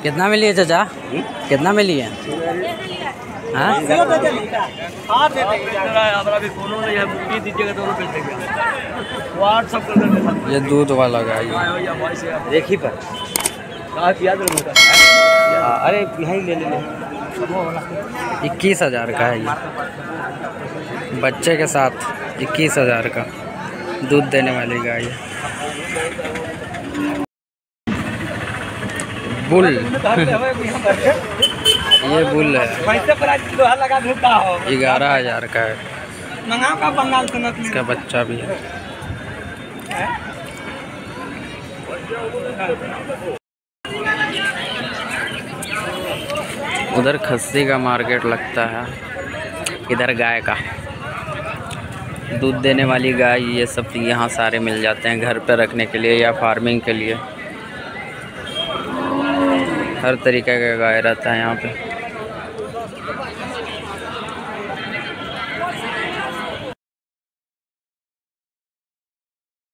कितना में लिए चाचा? कितना में लिए? हाँ ये दूध वाला गाय एक ही पर अरे यहाँ ले 21,000 का है ये, बच्चे के साथ 21,000 का दूध देने वाली गाय है। बुल ये बुल है, 11,000 का है। इसका बच्चा भी है। उधर खस्सी का मार्केट लगता है, इधर गाय का। दूध देने वाली गाय ये सब यहाँ सारे मिल जाते हैं, घर पर रखने के लिए या फार्मिंग के लिए। हर तरीके का गाय रहता है यहाँ पे।